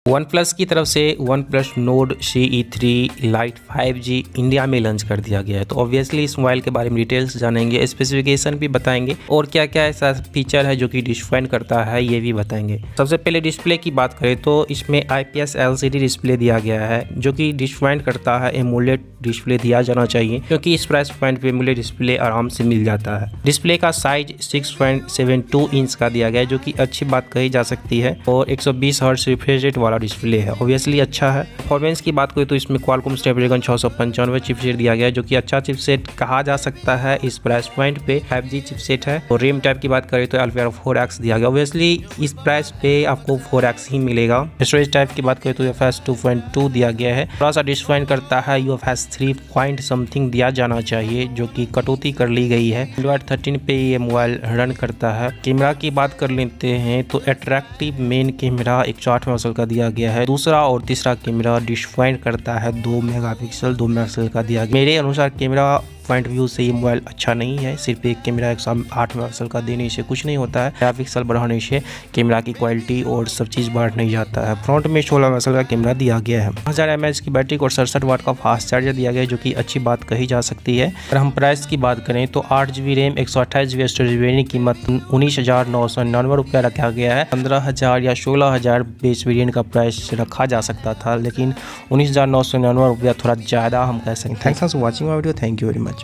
One plus की तरफ से one plus Nord CE3 lite 5G India में लॉन्च कर दिया गया है। तो ऑब्वियसली इस मोबाइल के बारे में डिटेल्स जानेंगे, स्पेसिफिकेशन भी बताएंगे और क्या क्या ऐसा फीचर है जो कि डिफाइन करता है ये भी बताएंगे। सबसे पहले डिस्प्ले की बात करें तो इसमें IPS LCD डिस्प्ले दिया गया है जो कि डिफाइन करता है एमोलेड डिस्प्ले दिया जाना चाहिए, क्योंकि इस प्राइस पॉइंट पे एमोलेड डिस्प्ले आराम से मिल जाता है। डिस्प्ले का साइज 6.72 इंच का दिया गया है जो कि अच्छी बात कही जा सकती है और 120 हर्ट्ज रिफ्रेश रेट वाला डिस्प्ले है, ऑब्वियसली अच्छा है। परफॉर्मेंस की बात करें तो इसमें क्वालकॉम स्नैपड्रैगन 695 चिपसेट दिया गया है जो कि अच्छा चिपसेट कहा जा सकता है। इस प्राइस पॉइंट पे 5G चिपसेट है। और रैम टाइप की बात करें तो अल्फारा 4X दिया गया, ऑब्वियसली इस प्राइस पे आपको 4X ही मिलेगा। स्टोरेज टाइप की बात करें तो UFS 2.2 दिया गया है, थोड़ा सा डिफाइन करता है UFS 3 पॉइंट समथिंग दिया जाना चाहिए जो कि कटौती कर ली गई है। Android 13 पे ये मोबाइल रन करता है। कैमरा की बात कर लेते हैं तो अट्रैक्टिव मेन कैमरा 108 मेगापिक्सल का दिया गया है। दूसरा और तीसरा कैमरा डिफाइन करता है 2 मेगापिक्सल का दिया गया। मेरे अनुसार कैमरा पॉइंट व्यू से ये मोबाइल अच्छा नहीं है। सिर्फ एक कैमरा 108 मेगापिक्सल का देने से कुछ नहीं होता है, मेगापिक्सल बढ़ाने से कैमरा की क्वालिटी और सब चीज़ बढ़ नहीं जाता है। फ्रंट में 16 मेगापिक्सल का कैमरा दिया गया है। 1000 mAh की बैटरी और 67 वाट का फास्ट चार्जर दिया गया है जो कि अच्छी बात कही जा सकती है। अगर हम प्राइस की बात करें तो 8GB RAM 128GB storage variant की कीमत 19,999 रुपया रखा गया है। 15,000 या 16,000 बेस वेरिएंट का प्राइस रखा जा सकता था, लेकिन 19,999 रुपया थोड़ा ज़्यादा हम कह सकते हैं। Thanks for watching my video, thank you very much.